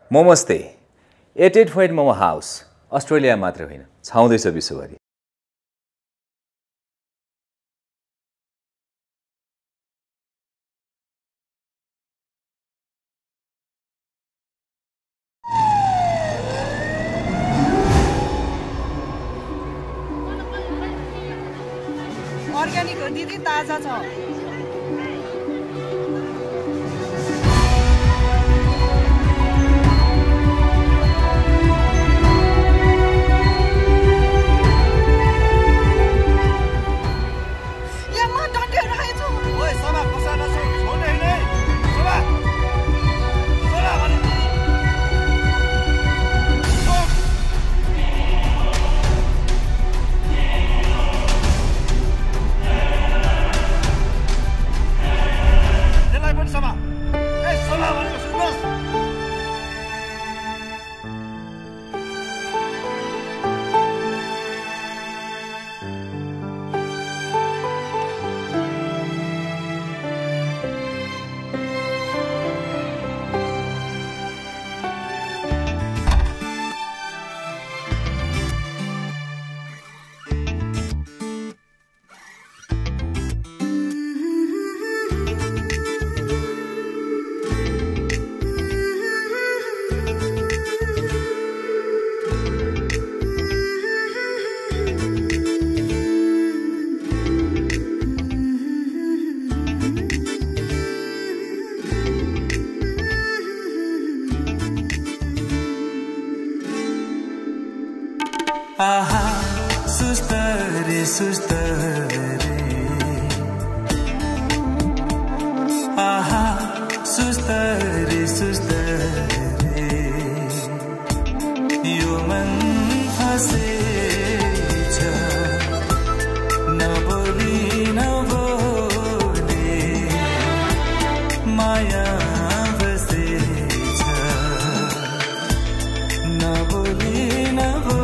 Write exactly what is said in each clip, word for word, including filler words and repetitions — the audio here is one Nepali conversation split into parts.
मोमोस्ते eight eight point momo house Australia मात्र होइन छाउँदैछ विश्वभरि। अर्ग्यानिक हो दिदी, ताजा छ। आहा सुस्त रे सुस्त रे, आहा सुस्त रे सुस्त रे, यो मन फसेछ नबोली नबोले माया बसेछ नबोली नबोले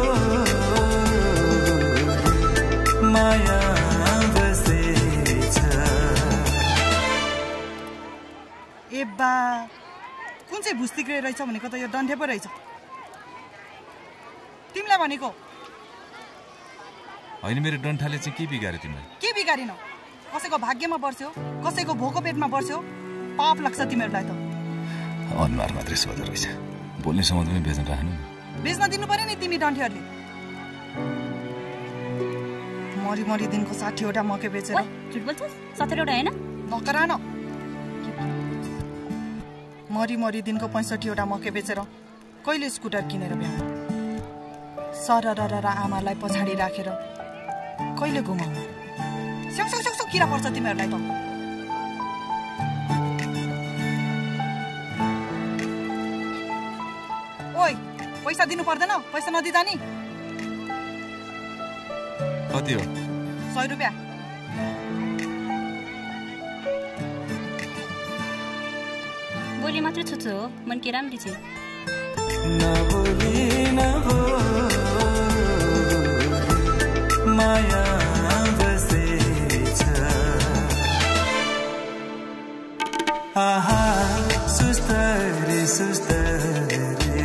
माया बसेछ। ए बा कुन चाहिँ भुस्तिक्रे रहेछ भनेको त यो डन्ठे पो रहेछ। तिमीलाई भनेको होइन, मेरो डन्ठाले चाहिँ के बिगार्यो तिमीलाई? के बिगारिन? कसैको भाग्यमा बर्स्यो, कसैको भोको पेटमा बर्स्यो, पाप लाग्छ तिमीहरूलाई त। अनुहार मात्रै सोधो रहेछ, बोल्ने समाज पनि बेच्न राख्नु। बेच्न दिनु पर्यो नि तिमी डन्ठेहरूले। मरी मरी दिनको साठीवटा मकै बेचेर झुट बोल्छस्? सत्तरीवटा होइन? नकरा न। मरी मरी दिनको पैँसठीवटा मकै बेचेर कहिले स्कुटर किनेर भ्याउनु? सरर आमालाई पछाडि राखेर कहिले घुमाउनु? स्याउ स्याउ स्याउ किरा पर्छ तिमीहरूलाई त। ओइ पैसा दिनु पर्दैन? पैसा नदिँदा नि? कति हो? सय रुपियाँ। बोली मात्रै छुछु हो, मन के राम्री छ। नबोली नबोली माया बसेछ। आहा सुस्त रे सुस्त रे,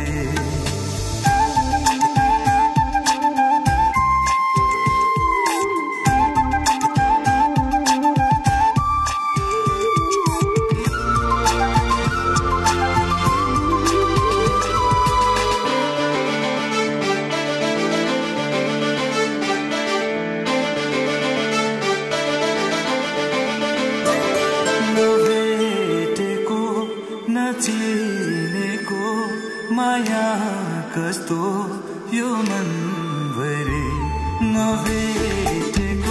नचिनेको माया कस्तो यो मनभरि, नभेटेको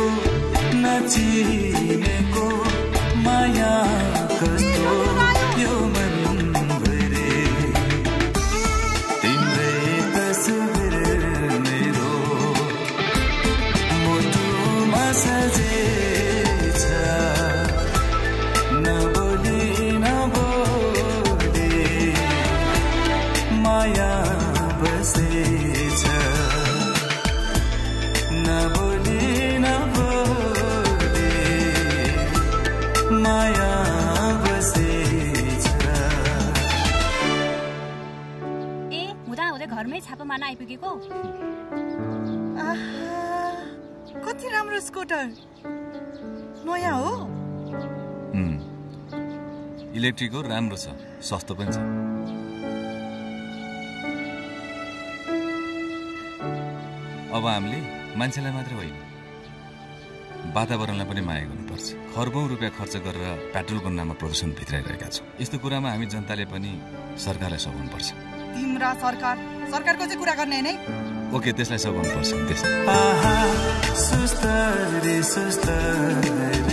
नचिनेको माया कस्तो यो मनभरि, तिम्रै तस्बिर मेरो मुटुमा सजेछ नबोली नबोली माया बसेछ नबोली नबोली हुँदै घरमै छापा मार्न आइपुगेको। कति राम्रो स्कुटर, नयाँ हो। इलेक्ट्रिक हो, राम्रो छ, सस्तो पनि छ। अब हामीले मान्छेलाई मात्र होइन वातावरणलाई पनि माया गर्नुपर्छ। खरबौं रुपियाँ खर्च गरेर पेट्रोलको नाममा प्रदूषण भित्राइरहेका छौँ। यस्तो कुरामा हामी जनताले पनि सरकारलाई सघाउनुपर्छ। तिम्रा सरकार सरकारको चाहिँ कुरा गर्ने नै। ओके, त्यसलाई सघाउनुपर्छ। त्यस सुस्तरी सुस्तरी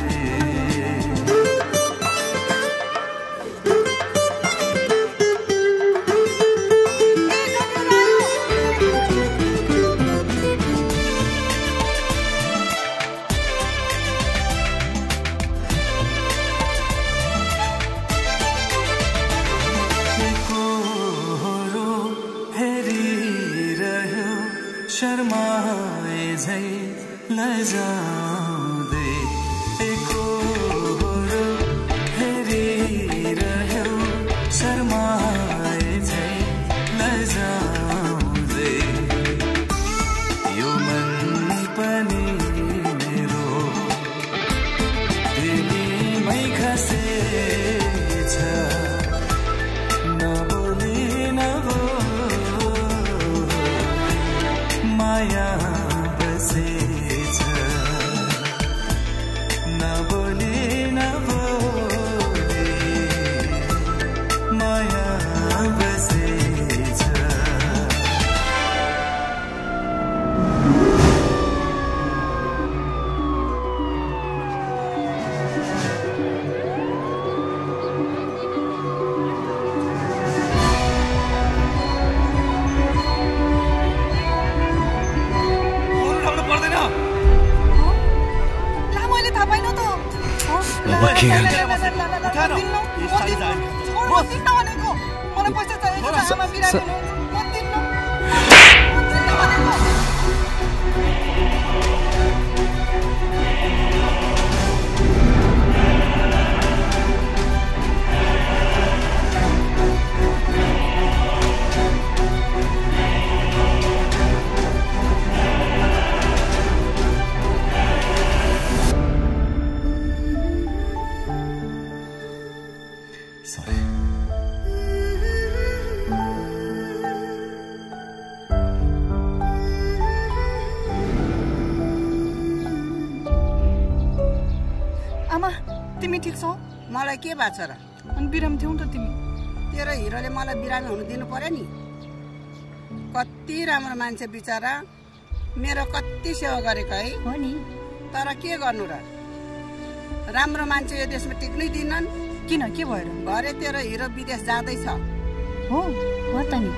शर्माए झै लजाउँदै एकोहोरो हेरिरह्यो शर्माए झै लजाउँदै यो मन पनि मेरो तिमीमै खसेछ नबोली नबोली माया बसेछ नबोली नबोली माया बसेछ। मलाई के भएको छ र? अनि बिरामी थियौ त तिमी? तेरो हिरोले मलाई बिरामी हुनु दिनु पर्यो नि। कति राम्रो मान्छे बिचरा, मेरो कति सेवा गरेको है। हो नि, तर के गर्नु र, राम्रो मान्छे यो देशमा टिक्नै दिनन्। किन, के भएर? भरे तेरो हिरो विदेश जाँदैछ। हो हो त नि।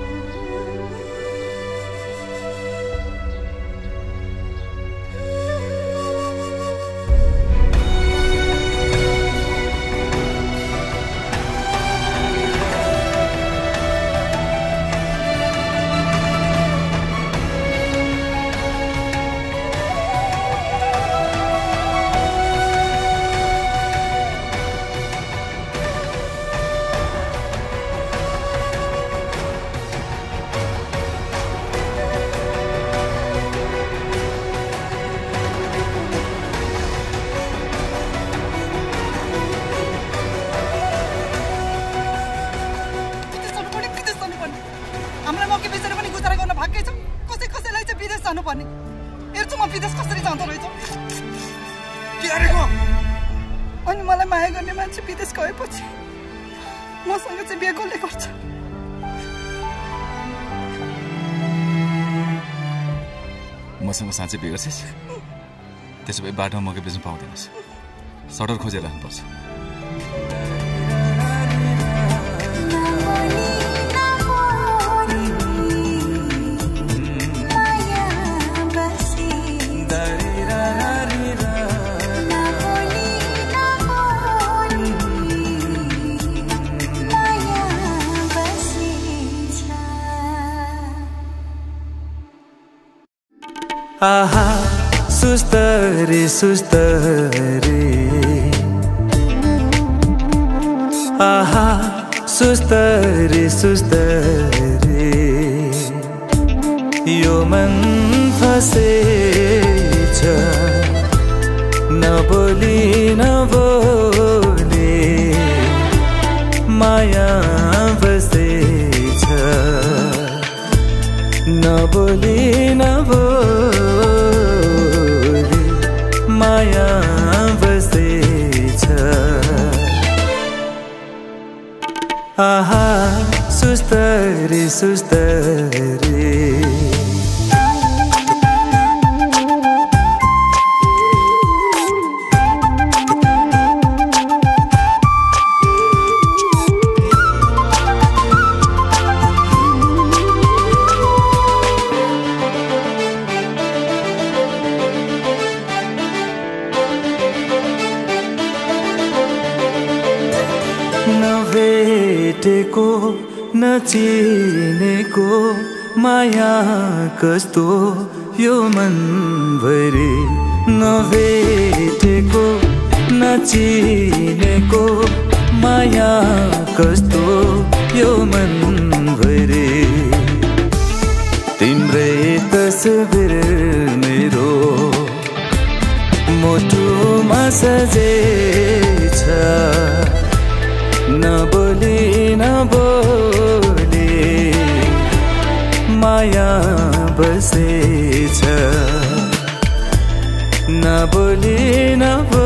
अनि मलाई माया गर्ने मान्छे विदेश गएपछि मसँग चाहिँ बिहे कसले गर्छ? मसँग साँच्चै बिहे गर्छस्? त्यसो भए बाटोमा मकै बेच्नु पाउँदैनस्, सटर खोजेर राख्नुपर्छ। आहा सुस्तरी सुस्तरी आहा सुस्तरी सुस्तरी यो मन फसेछ नबोली नबोली माया बसेछ नबोली नबोली माया बसेछ आहा सुस्तरी सुस्तरी नभेटेको नचिनेको माया कस्तो यो मनभरि नभेटेको नचिनेको माया कस्तो यो मनभरि तिम्रै तस्बिर मेरो मुटुमा सजेछ नबोली नबोली माया बसेछ नबोली नबोली